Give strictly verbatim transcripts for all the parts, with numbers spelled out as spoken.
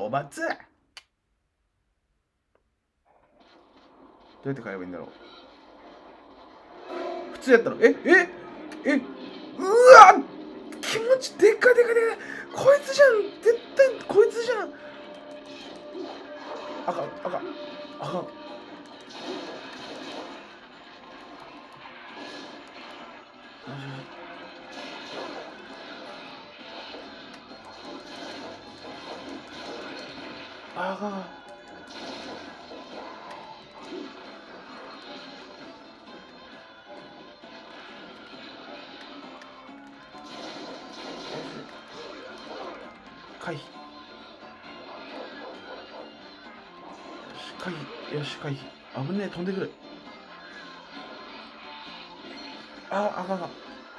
討伐。どうやって帰ればいいんだろう。普通やったら、えええうわ気持ちでっかいでっかいでっかい。こいつじゃん、絶対こいつじゃん。あかんあかんあかん。あかん。回避。よし回避。よし回避。危ねえ、飛んでくる。ああかんあかん。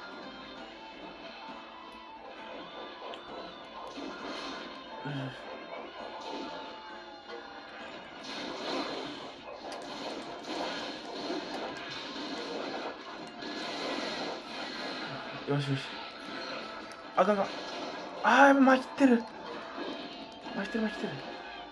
よしよし。あかんあかん。ああ、やっぱまひってる。まひってるまひってる。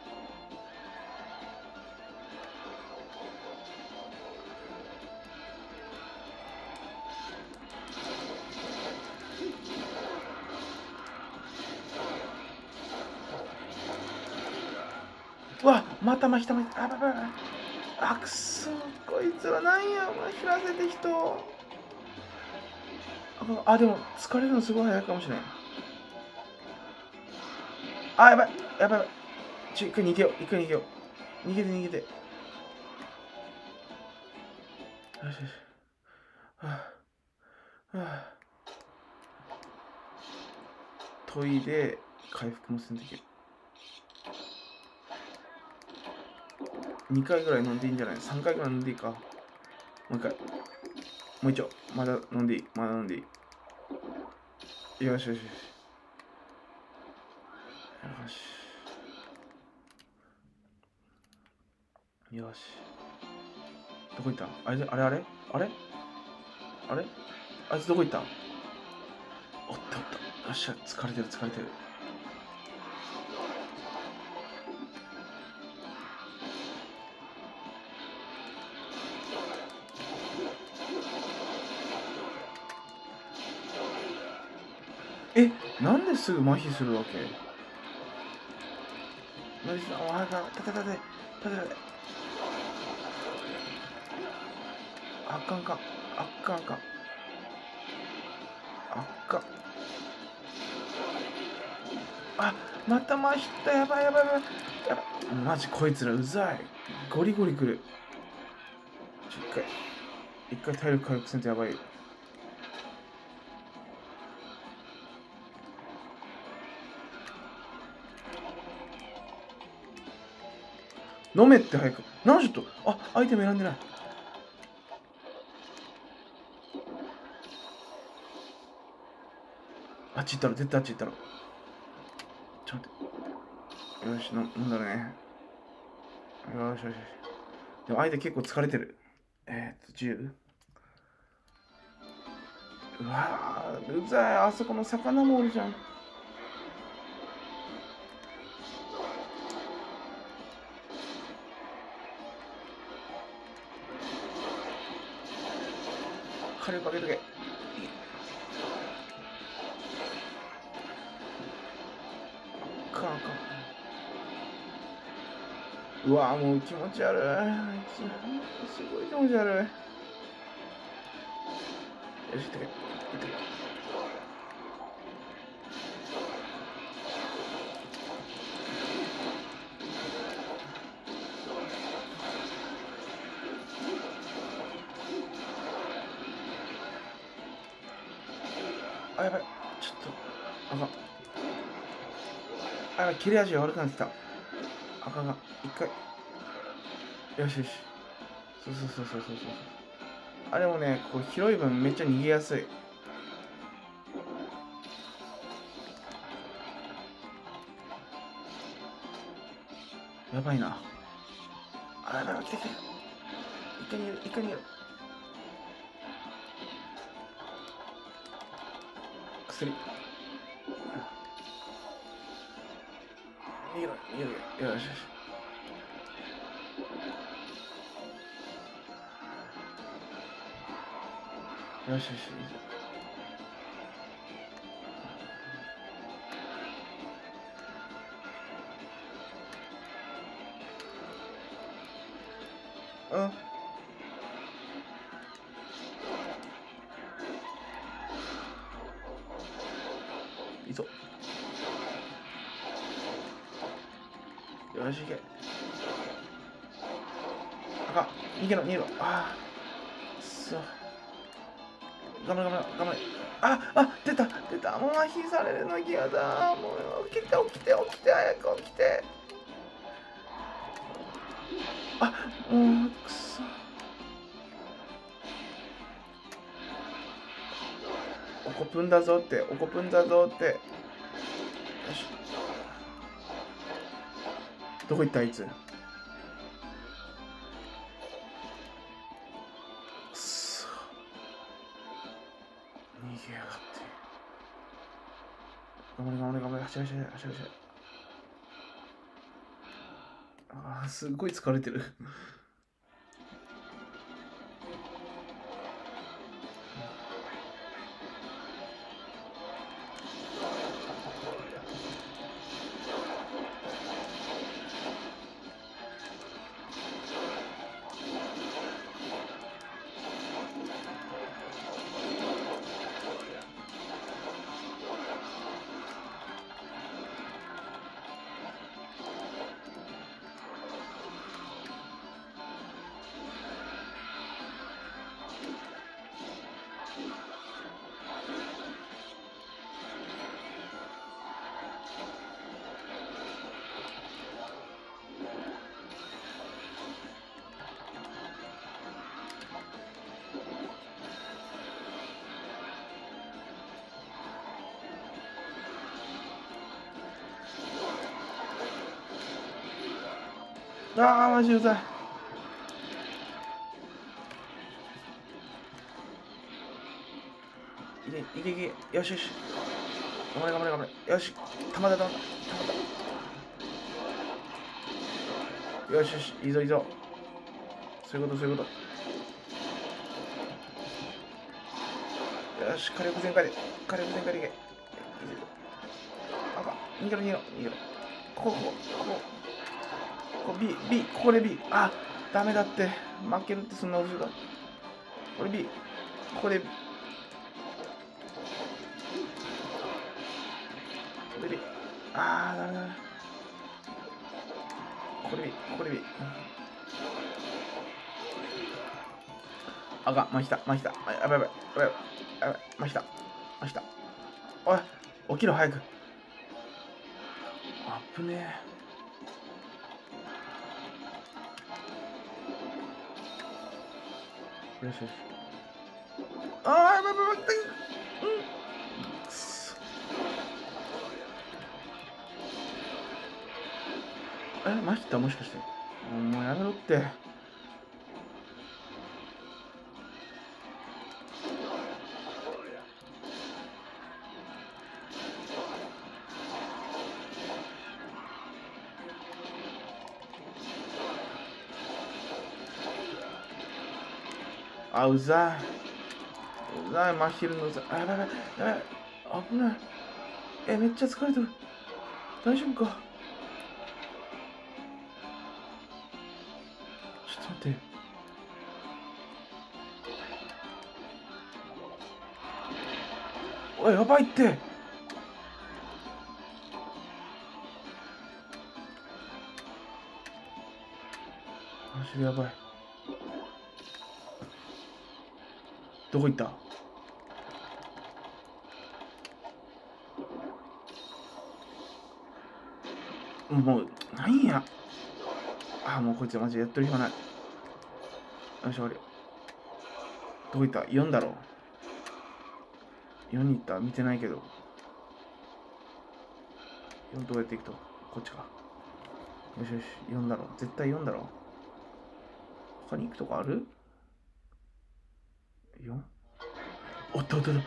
うわ、またまひたまひた。あばばば。あ、くそ。こいつらなんや、まひらせて人。あ、あでも疲れるのすごい早いかもしれん。あ、やばいやばいやばい。ちょ、一回逃げよう。一回逃げよう。逃げて逃げて。よしよし。はあ、はあ、トイレ、回復もせんときる。にかいぐらい飲んでいいんじゃない？ さん 回ぐらい飲んでいいか。もう一回。もう一丁。まだ飲んでいい。まだ飲んでいい。よしよしよし。よし。よし。どこ行った？あれあれあれあれあれあいつどこ行った？おったおった。よっしゃ、疲れてる疲れてる。え、なんですぐ麻痺するわけ？何しあ、早く、立て立て、立て立て。あかんかん、あかんあかん。あっかん。あ、また麻痺った。やばいやばいやばい。やばい。マジこいつらうざい。ゴリゴリくる。ちょ、一回。一回体力回復せんとやばい。飲めって早く。なんちょっと。あ、アイテム選んでない。あっち行ったろ、絶対あっち行ったろ。ちょっと待って。よし、飲んだね。よしよしよし。でも相手結構疲れてる。えー、っと、じゅう。うわー、うざい。あそこの魚もおるじゃん。火力かけとけ。あかんあかん。うわー、もう気持ち悪い。あいつすごい気持ち悪い。よし、行ってけ。行ってけ。あ、やばい。ちょっと。あかん。あ、やばい。切れ味が悪くなってきた。あかんあかん。一回。よしよし。そうそうそうそうそうそう。あれもね、こう広い分めっちゃ逃げやすい。やばいな。あ、やばい、来て来て。一回逃げる、一回逃げる。薬。 逃げろ逃げろ。よしよし。よしよし。うん。いいぞ。よし、行け。あかん。逃げろ、逃げろ。ああ。くそ。頑張れ、頑張れ、頑張れ。あ、あ、出た、出た。もう麻痺されるの嫌だ。もう、起きて、起きて、起きて、早く起きて。あ、もう、くそ。おこぷんだぞって、おこぷんだぞって。よし。どこ行ったあいつ。くそ。逃げやがって。頑張れ頑張れ頑張れ。走れ走れ走れ走れ。ああ、すっごい疲れてる。ああ、マジうざい。いけいけいけ。よしよし。頑張れ頑張れ頑張れ。よし。たまだたまだ。たまだ。よしよし。いいぞいいぞ。そういうことそういうこと。よし。火力全開で。火力全開でいけ。あかん。逃げろ逃げろ逃げろ。ここここここ。ここ B B ここで B。あ、ダメだって。負けるってそんなことだ。これ B。ここで B。これ B。あー、ダメだめ。これ B。これ B。あかん、まひた、まひた。やばいやばいやばいやばい。まひた、まひた。おい、起きろ早く。あぶねえ。よしよし。あー、やばいやばいやばい。うん。くそ。え、まひたもしかして。もうやめろって。あ、うざい。うざい、真昼のうざい。あ、やばいやばい。やばい。危ない。え、めっちゃ疲れてる。大丈夫か。ちょっと待って。おい、やばいって。マジでやばい。どこ行った？もう、なんや。あ、もうこいつマジでやってる暇ない。よし、終わり。どこ行った？ よん だろ。よんに行った？見てないけど。よんどうやって行くと？こっちか。よしよし、よんだろ。絶対よんだろ。他に行くとこある？ よん？ おっとおっとおっと。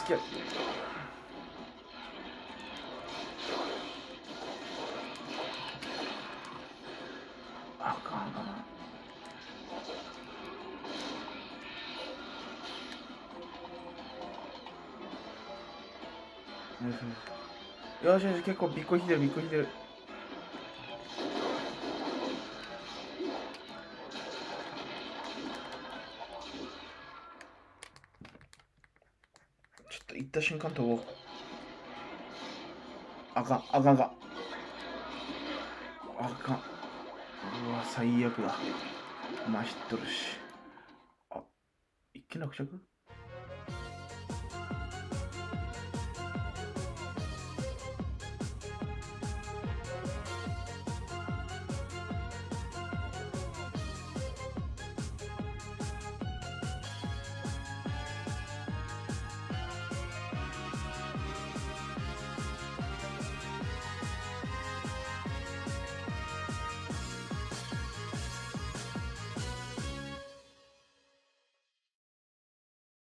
スキャあかんな。よしよし、結構びっこ引いてる、びっこ引いてる。ちょっと行った瞬間飛ぼう。あかん、あかんあかん。あかん。うわ、最悪だ。まひっとるし。あ、一気落着